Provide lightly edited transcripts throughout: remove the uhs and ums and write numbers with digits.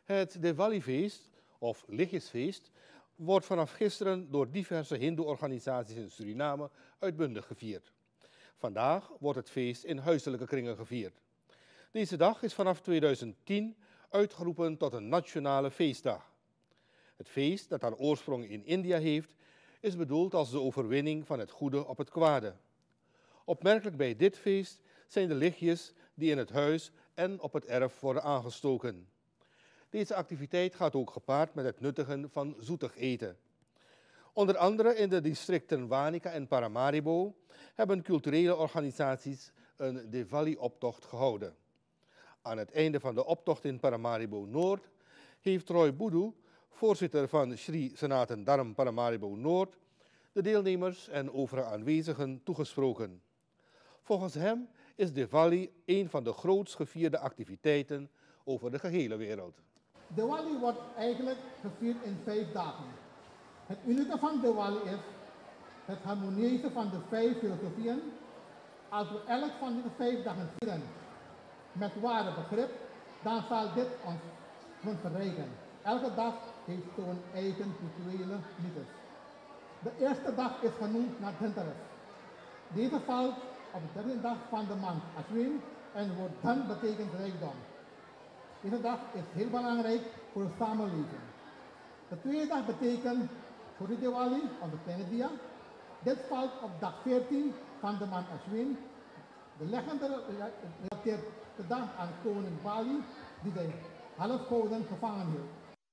Het Diwali-feest, of lichtjesfeest, wordt vanaf gisteren door diverse hindoe-organisaties in Suriname uitbundig gevierd. Vandaag wordt het feest in huiselijke kringen gevierd. Deze dag is vanaf 2010 uitgeroepen tot een nationale feestdag. Het feest, dat haar oorsprong in India heeft, is bedoeld als de overwinning van het goede op het kwade. Opmerkelijk bij dit feest zijn de lichtjes die in het huis en op het erf worden aangestoken. Deze activiteit gaat ook gepaard met het nuttigen van zoetig eten. Onder andere in de districten Wanica en Paramaribo hebben culturele organisaties een Diwali-optocht gehouden. Aan het einde van de optocht in Paramaribo Noord heeft Roy Boedoe, voorzitter van Sri Sanatan Dharm Paramaribo Noord, de deelnemers en overige aanwezigen toegesproken. Volgens hem is Diwali een van de grootst gevierde activiteiten over de gehele wereld. Diwali wordt eigenlijk gevierd in 5 dagen. Het unieke van Diwali is het harmonieuze van de 5 filosofieën. Als we elk van die 5 dagen vieren met ware begrip, dan zal dit ons verrijken. Elke dag heeft zo'n eigen rituele mythes. De eerste dag is genoemd naar Dhanteras. Deze valt op de 13e dag van de maand Ashwin en wordt Dhan betekent rijkdom. Deze dag is heel belangrijk voor de samenleving. De tweede dag betekent Choti Diwali, of de kleine dia. Dit valt op dag 14 van de maand Ashwin. De legende relateert de dag aan koning Bali, die de halfgoden gevangen hield.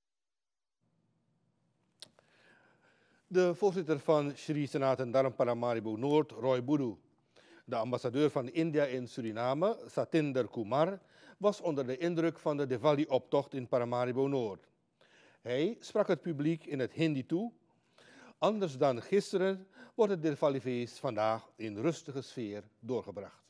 De voorzitter van Sri Sanatan Dharm Paramaribo Noord, Roy Boedoe. De ambassadeur van India in Suriname, Satinder Kumar, was onder de indruk van de Diwali-optocht in Paramaribo Noord. Hij sprak het publiek in het Hindi toe. Anders dan gisteren wordt het Diwali-feest vandaag in rustige sfeer doorgebracht.